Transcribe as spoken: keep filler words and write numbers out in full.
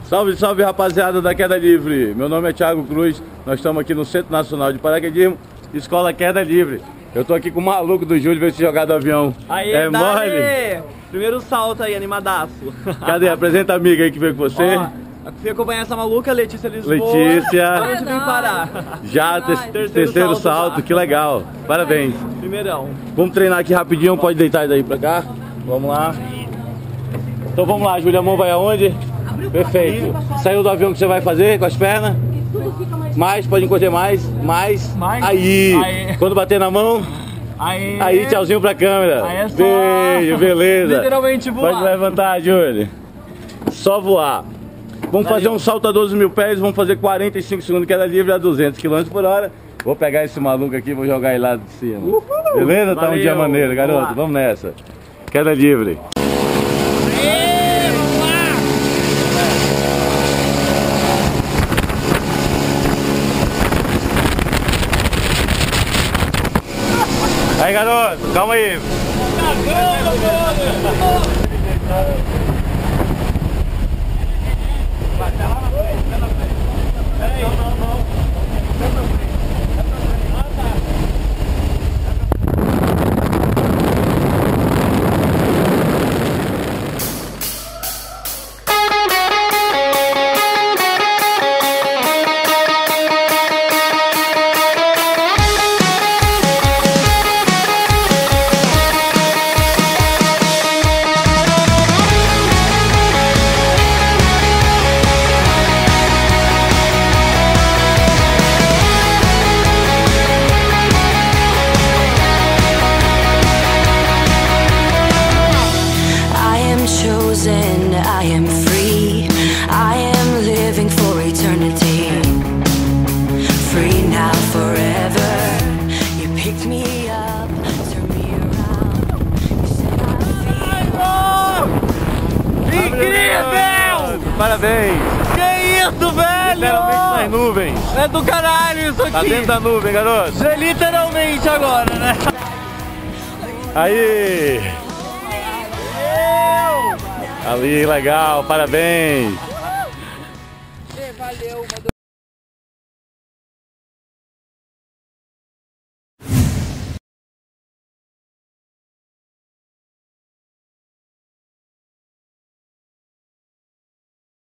Salve, salve, rapaziada da Queda Livre. Meu nome é Thiago Cruz. Nós estamos aqui no Centro Nacional de Paraquedismo, Escola Queda Livre. Eu tô aqui com o maluco do Júlio, ver se jogar do avião. Aí, é dale. mole? Primeiro salto aí, animadaço. Cadê? Apresenta a amiga aí que veio com você. Ó, fui acompanhar essa maluca, Letícia Lisboa. Letícia. Onde vim parar? Já, te terceiro, terceiro salto, salto que legal. Parabéns. Primeirão. Vamos treinar aqui rapidinho, pode deitar daí pra cá. Vamos lá. Então vamos lá, Júlia, a mão vai aonde? Perfeito. Saiu do avião que você vai fazer com as pernas? Mais, pode encolher mais, mais. mais. Aí. Aí. Quando bater na mão, aí, aí tchauzinho pra câmera. Aí é só... Beijo, beleza. Literalmente voar. Pode levantar, Júlia. Só voar. Vamos fazer um salto a doze mil pés, vamos fazer quarenta e cinco segundos queda livre a duzentos quilômetros por hora. Vou pegar esse maluco aqui e vou jogar ele lá de cima. Uhul. Beleza? Valeu. Tá um dia maneiro, garoto. Vamos, vamos nessa. Queda livre. Aí, garoto, calma aí. I am free, I am living for eternity. Free now, forever. You picked me up, turned me around. You said I feel. Incrível! Parabéns! Que isso, velho! Literalmente nas nuvens. É do caralho isso aqui! Tá dentro da nuvem, garoto! É literalmente agora, né? Aí! Ali, legal, parabéns!